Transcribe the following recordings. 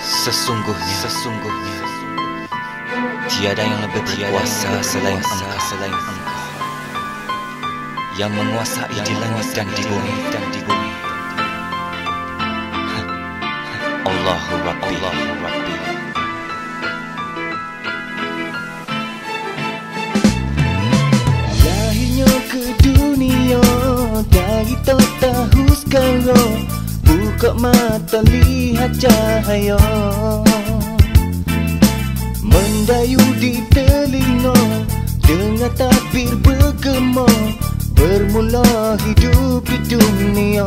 Sesungguhnya tiada yang lebih berkuasa selain Engkau, yang menguasai di langit dan di bumi. Allahu Rabbi. Lahirnya ke dunia dari tak tahu sekarang, buka mata lihat cahaya mendayu di telinga, dengar takbir bergema, bermula hidup di dunia.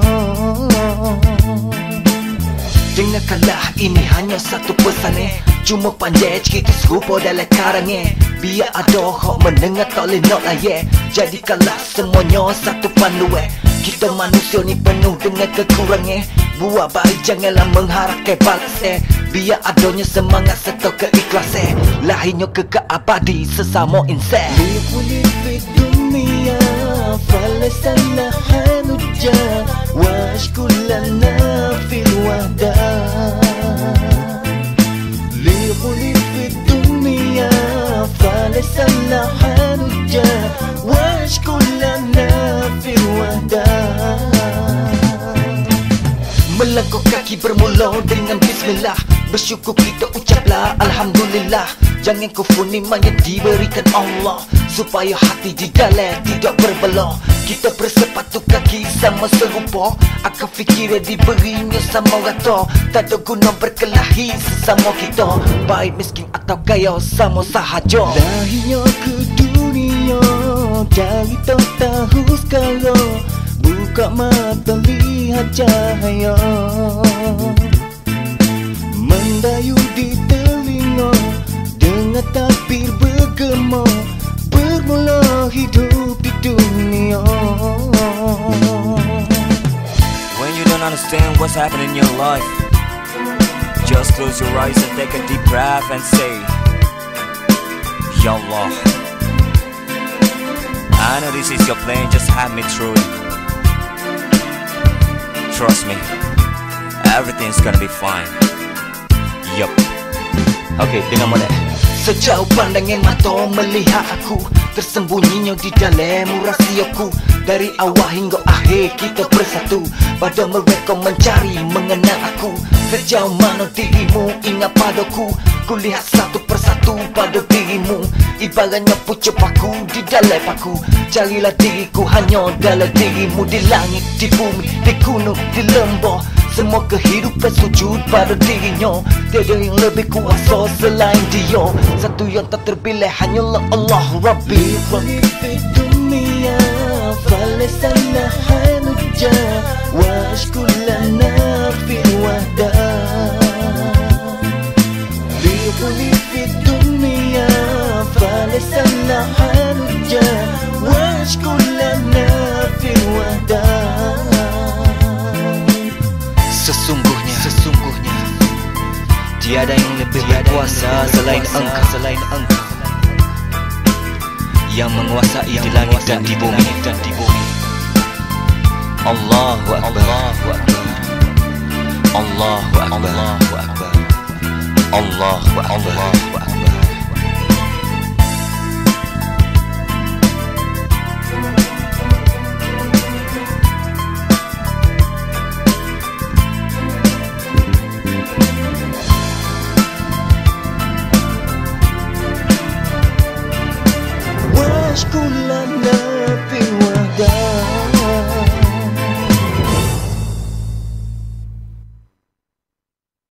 Dengarkanlah, ini hanya satu pesan cuma panjang cerita serupa dalam karangnya. Biar ada hak mendengar tak boleh nak layak. Jadikanlah semuanya satu panduan. Kita manusia ni penuh dengan kekurangan. Buat baik janganlah mengharapkan balas biar adanya semangat serta keikhlasan. Lahirnya kekal abadi sesama insan. Likulli fid dunia falasana hanuja washkullana fil wahda. Likulli fid dunia falasana hanuja washkullana fil wahda. Melangkah kaki bermula dengan bismillah, bersyukur kita ucaplah alhamdulillah. Jangan kufur nikmat yang diberikan Allah, supaya hati di dalam tidak berbelah. Kita bersepatu kaki sama serupa, akal fikir diberinya sama rata. Tak ada guna berkelahi sesama kita, baik miskin atau kaya sama sahaja. Lahirnya ke dunia dari tak tahu sekarang, buka mata lihat cahaya mendayu di telinga, dengar takbir bergema, bermula hidup di dunia. When you don't understand what's happening in your life, just close your eyes and take a deep breath and say, Ya Allah, I know this is your plan, just have me through it. Trust me, everything's gonna be fine. Yup. Okay, dengar molek. Sejauh pandangan mata melihat aku, tersembunyinya di dalam rahsiaku. Dari awal hingga akhir kita bersatu, pada mereka mencari mengenal aku. Sejauh mana dirimu ingat padaku, ku lihat satu persatu pada dirimu. Ibaratnya pucuk paku di dalam paku. Carilah diriku hanya dalam dirimu. Di langit, di bumi, di gunung, di lembah, semua kehidupan sujud pada dirinya. Tiada yang lebih kuasa selain dia. Satu yang tak terpilih hanyalah Allah Rabbi. Fi dunia falasana hanuja washkullana fil wahda. Likulli fi dunia falasana hanuja washkullana fil wahda. Sesungguhnya tiada yang lebih berkuasa selain Engkau, yang menguasai di langit dan di bumi. Allahu Akbar. Allahu Akbar. Allahu Akbar. Washkullana